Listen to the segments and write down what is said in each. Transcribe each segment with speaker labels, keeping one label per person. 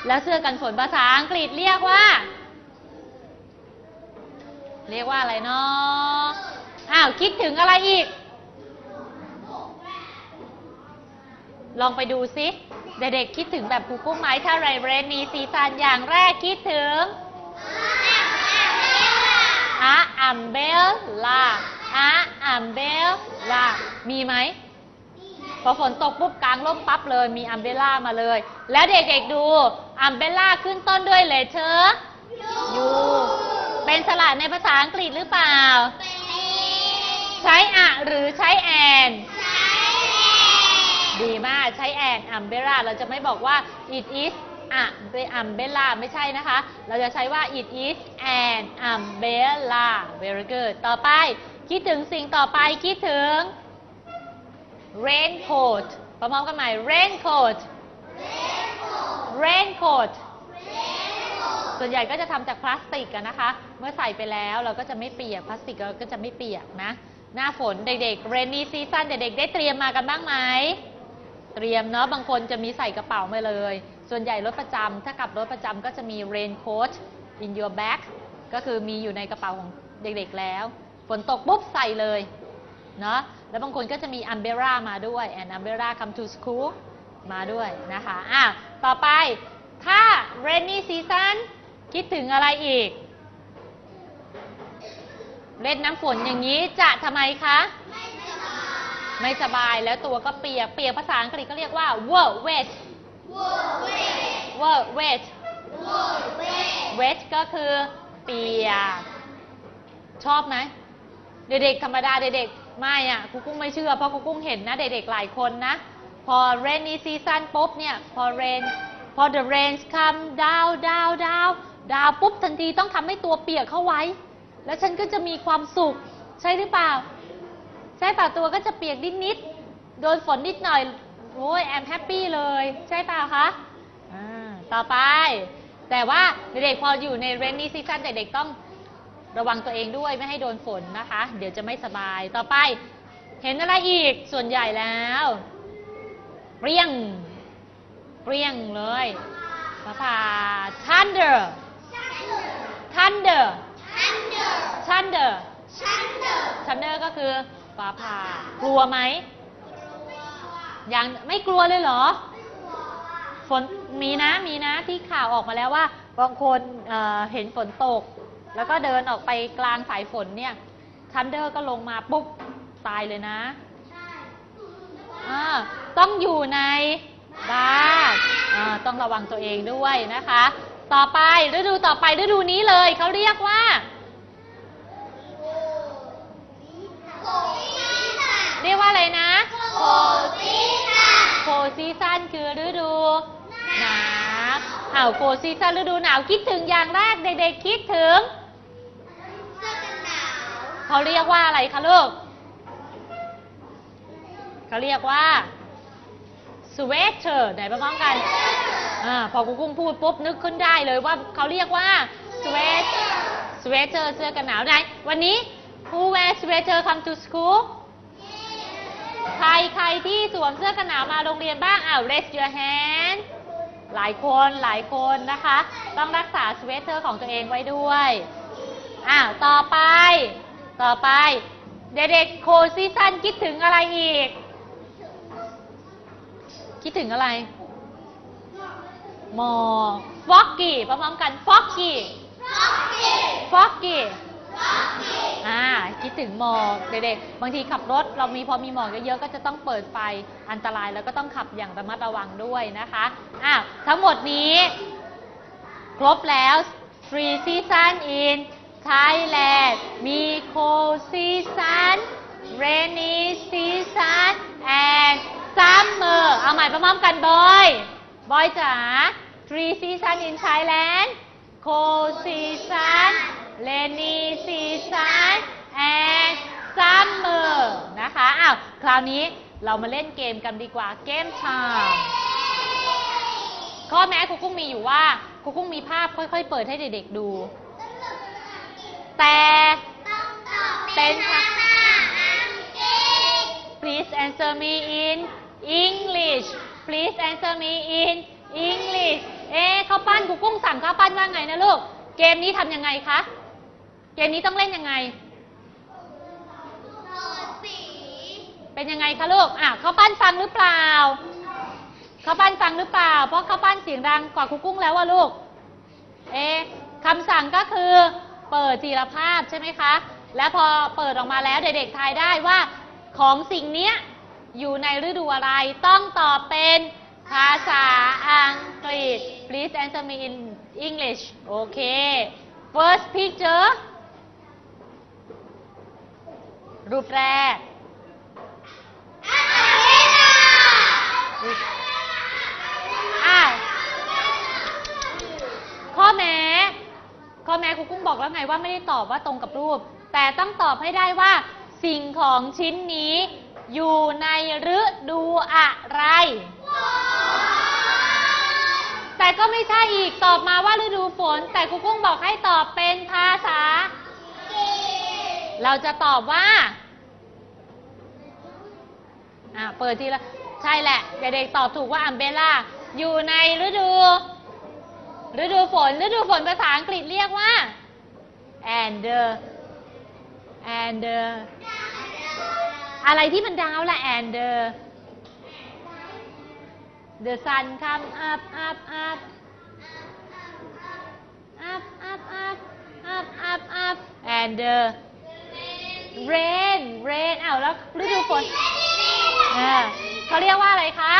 Speaker 1: แล้วเสื้อกันฝนภาษาอังกฤษเรียกว่าอะไรเนาะคิดถึงอะไรอีกลองไปดูซิเด็กๆคิดถึงแบบครูกุ้งไหมถ้าเรนนี่ซีซันอย่างแรกคิดถึงอัมเบล่าอัมเบล่ามีไหมพอฝนตกปุ๊บกลางร่มปั๊บเลยมีอัมเบล่ามาเลยแล้วเด็กๆดูอัมเบล่าขึ้นต้นด้วยเลเทอร์ยูเป็นสระในภาษาอังกฤษหรือเปล่าใช้หรือใช้แอนดีมากใช้แอนอัมเบล่าเราจะไม่บอกว่า it is umbrella ไม่ใช่นะคะเราจะใช้ว่า it is an umbrella very good ต่อไปคิดถึงสิ่งต่อไปคิดถึง raincoat พร้อมๆกันใหม่ raincoat ส่วนใหญ่ก็จะทำจากพลาสติกกันนะคะเมื่อใส่ไปแล้วเราก็จะไม่เปียกพลาสติกเราก็จะไม่เปียกนะหน้าฝนเด็กๆ rainy season เด็กๆได้เตรียมมากันบ้างไหมเตรียมเนาะบางคนจะมีใส่กระเป๋ามาเลยส่วนใหญ่รถประจำถ้าขับรถประจำก็จะมี raincoat in your bag ก็คือมีอยู่ในกระเป๋าของเด็กๆแล้วฝนตกปุ๊บใส่เลยเนาะแล้วบางคนก็จะมี umbrella มาด้วย and umbrella come to school มาด้วยนะคะต่อไปถ้า rainy season คิดถึงอะไรอีกเล่นน้ำฝนอย่างนี้จะทำไมคะไม่สบายแล้วตัวก็เปียกภาษาอังกฤษก็เรียกว่า wet ก็คือเปียกชอบไหมเด็กๆธรรมดาเด็กๆไม่ครูกุ้งไม่เชื่อเพราะครูกุ้งเห็นนะเด็กๆหลายคนนะพอ rainy season ปุ๊บเนี่ยพอ the rain come down ปุ๊บทันทีต้องทำให้ตัวเปียกเข้าไว้แล้วฉันก็จะมีความสุขใช่หรือเปล่าใช่ป่ะตัวก็จะเปียกนิดโดนฝนนิดหน่อยโอ้ยแอมแฮปปี้เลยใช่เปล่าคะต่อไปแต่ว่าเด็กๆพออยู่ใน rainy season เด็กๆต้องระวังตัวเองด้วยไม่ให้โดนฝนนะคะเดี๋ยวจะไม่สบายต่อไปเห็นอะไรอีกส่วนใหญ่แล้วเปรี้ยงเลยภา thunder ก็คือฟ้าผ่ากลัวไหมยังไม่กลัวเลยเหรอฝนมีนะที่ข่าวออกมาแล้วว่าบางคนเห็นฝนตกแล้วก็เดินออกไปกลางสายฝนเนี่ยทันเดอร์ก็ลงมาปุ๊บตายเลยนะต้องอยู่ในบ้านต้องระวังตัวเองด้วยนะคะต่อไปฤดูนี้เลยเขาเรียกว่าอะไรนะโคซีซันคือฤดูหนาวโคซีซันฤดูหนาวคิดถึงอย่างแรกเด็กๆคิดถึงเสื้อกันหนาวเขาเรียกว่าอะไรคะลูกเขาเรียกว่าสเวตเตอร์ไหนมาพร้อมกันพอครูกุ้งพูดปุ๊บนึกขึ้นได้เลยว่าเขาเรียกว่าสเวตเตอร์เสื้อกันหนาวไหนวันนี้ Who wear sweater come to schoolใครที่สวมเสื้อกันหนาวมาโรงเรียนบ้างraise your hand หลายคนนะคะต้องรักษาสเวตเตอร์ของตัวเองไว้ด้วยต่อไปเด็กๆโคซีซันคิดถึงอะไรอีกคิดถึงอะไรหมอกฟอกกี้พร้อมๆกันฟอกกี้คิดถึงหมอกเด็กๆบางทีขับรถเราพอมีหมอกเยอะๆก็จะต้องเปิดไฟอันตรายแล้วก็ต้องขับอย่างระมัดระวังด้วยนะคะทั้งหมดนี้ครบแล้ว 3 season in Thailand มี cold season rainy season and summer เอาใหม่พร้อมๆกันบอยจ๋า 3 season in Thailand cold season rainy season and summer นะคะคราวนี้เรามาเล่นเกมกันดีกว่าเกม time ข้อแม้ครูกุ้งมีอยู่ว่าครูกุ้งมีภาพค่อยๆเปิดให้เด็กๆดูแต่เป็นPlease answer me in English ข้าวปั้นครูกุ้งสั่งข้าวปั้นว่าไงนะลูกเกมนี้ทำยังไงคะเกมนี้ต้องเล่นยังไงเป็นยังไงคะลูกข้าวปั้นฟังหรือเปล่าข้าวปั้นฟังหรือเปล่าเพราะข้าวปั้นเสียงดังกว่าครูกุ้งแล้วว่าลูกคำสั่งก็คือเปิดทีละภาพใช่ไหมคะแล้วพอเปิดออกมาแล้วเด็กๆทายได้ว่าของสิ่งนี้อยู่ในฤดูอะไรต้องตอบเป็นภาษาอังกฤษ Please answer me in English โอเค First picture รูปแรกข้อแม้ครูกุ้งบอกแล้วไงว่าไม่ได้ตอบว่าตรงกับรูปแต่ต้องตอบให้ได้ว่าสิ่งของชิ้นนี้อยู่ในฤดูอะไรแต่ก็ไม่ใช่อีกตอบมาว่าฤดูฝนแต่ครูกุ้งบอกให้ตอบเป็นภาษาเราจะตอบว่าเปิดทีละใช่แหละเด็กๆตอบถูกว่าอัมเบร่าอยู่ในฤดูฝนภาษาอังกฤษเรียกว่า and อะไรที่มันดาวล่ะ and the sun come up and rain แล้วฤดูฝนเขาเรียกว่าอะไรคะ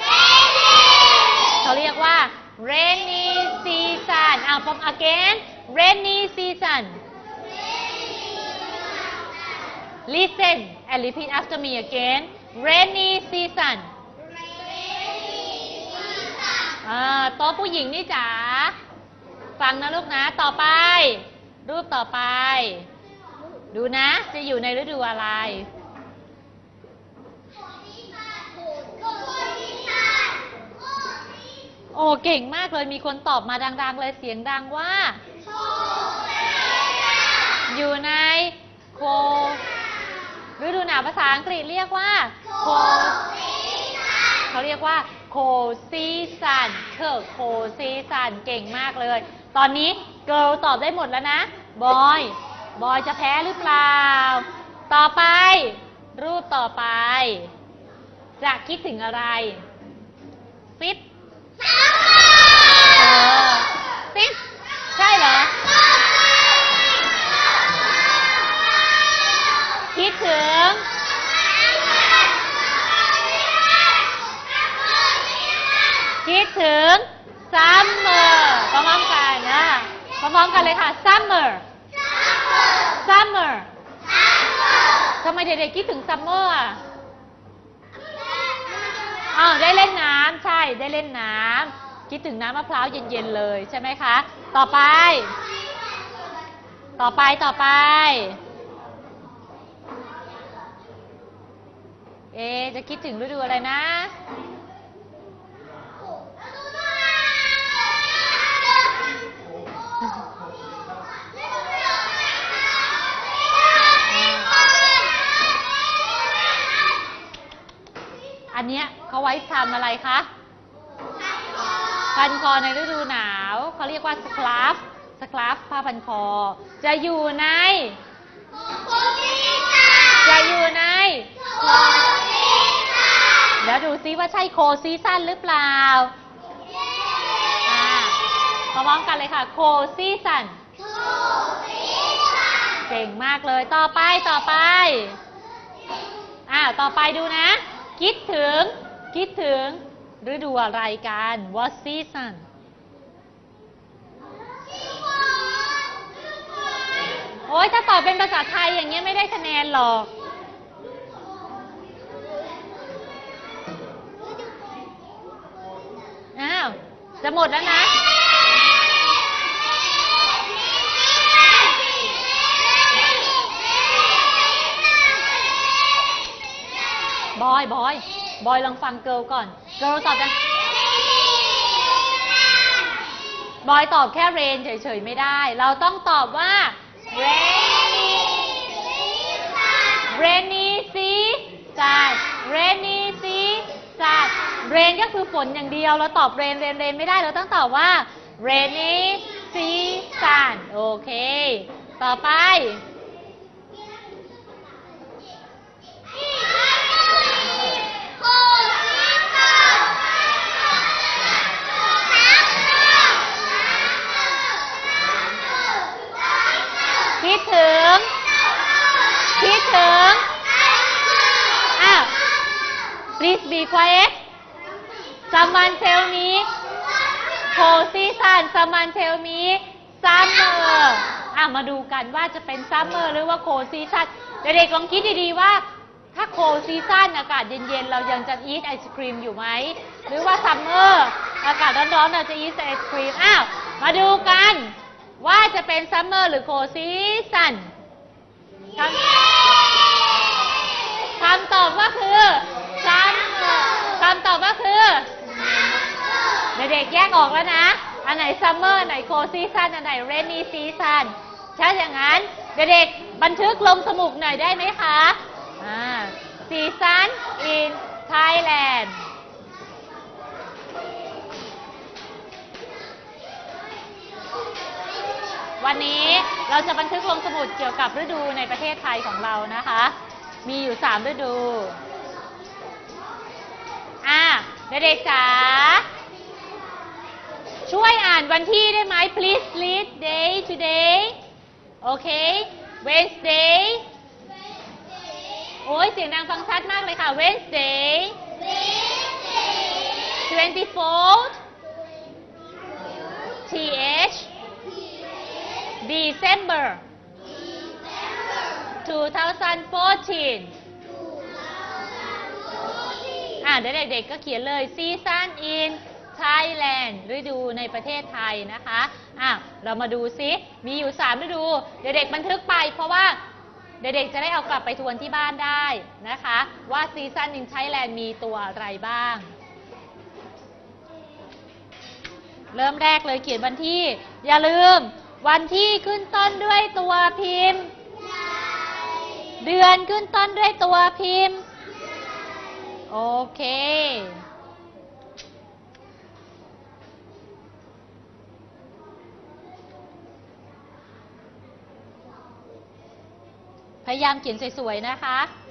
Speaker 1: เขาเรียกว่า rainy season from again rainy season listen and repeat after me again rainy season โต๊ะผู้หญิงนี่จ๋าฟังนะลูกนะต่อไปรูปต่อไปดูนะจะอยู่ในฤดูอะไรโอ้เก่งมากเลยมีคนตอบมาดังๆเลยเสียงดังว่าอยู่ในฤดูหนาวภาษาอังกฤษเรียกว่าเขาเรียกว่าcold season cold season เก่งมากเลยตอนนี้เกิร์ลตอบได้หมดแล้วนะบอยจะแพ้หรือเปล่าต่อไปรูปต่อไปจะคิดถึงอะไรฟิตฟิตใช่เหรอคิดถึงซัมเมอร์พร้อมๆกันนะพร้อมๆกันเลยค่ะซัมเมอร์ทำไมเด็กๆคิดถึงซัมเมอร์ได้เล่นน้ำใช่ได้เล่นน้ำคิดถึงน้ำมะพร้าวเย็นๆเลยใช่ไหมคะต่อไปจะคิดถึงฤดูอะไรนะอันเนี้ยเขาไว้ทำอะไรคะพันคอในฤดูหนาวเขาเรียกว่าสคราฟผ้าพันคอจะอยู่ในแล้วดูซิว่าใช่โคซีซั่นหรือเปล่าพร้อมกันเลยค่ะโคซีซั่นเก่งมากเลยต่อไปต่อไปดูนะคิดถึงฤดูอะไรกัน What season โอ๊ยถ้าตอบเป็นภาษาไทยอย่างเงี้ยไม่ได้คะแนนหรอกจะหมดแล้วนะบอยลองฟังเกิร์ลก่อนเกิร์ลตอบกันบอยตอบแค่เรนเฉยๆไม่ได้เราต้องตอบว่า rainy season rain ก็คือฝนอย่างเดียวเราตอบ rain ไม่ได้เราต้องตอบว่า rainy season โอเคต่อไปคิดถึงplease be quiet someone tell me cold season someone tell me summer มาดูกันว่าจะเป็น summer หรือว่า cold season เด็กๆลองคิดดีๆว่าถ้า cold season อากาศเย็นๆเรายังจะ eat ไอศครีมอยู่ไหมหรือว่า summer อากาศร้อนๆเราจะ eat ไอศครีมมาดูกันว่าจะเป็น summer หรือ cold season คำตอบก็คือ summer คำตอบก็คือเด็กๆแยกออกแล้วนะอันไหน summer อันไหน cold season อันไหน rainy season ถ้าอย่างนั้นเด็กๆบันทึกลงสมุดหน่อยได้ไหมคะseason in Thailand วันนี้เราจะบันทึกลงสมุดเกี่ยวกับฤดูในประเทศไทยของเรานะคะมีอยู่3ฤดูเด็กๆจ๋าช่วยอ่านวันที่ได้ไหม please read day today โอเค Wednesday โอ้ยเสียงดังฟังชัดมากเลยค่ะ Wednesday 24th th December 2014เดี๋ยวเด็กๆก็เขียนเลย Season in Thailand ฤดูในประเทศไทยนะคะเรามาดูซิมีอยู่3ฤดูเด็กๆบันทึกไปเพราะว่าเด็กๆจะได้เอากลับไปทวนที่บ้านได้นะคะว่า Season in Thailand มีตัวอะไรบ้างเริ่มแรกเลยเขียนวันที่อย่าลืมวันที่ขึ้นต้นด้วยตัวพิมพ์เดือนขึ้นต้นด้วยตัวพิมพ์โอเคพยายามเขียนสวยๆนะคะ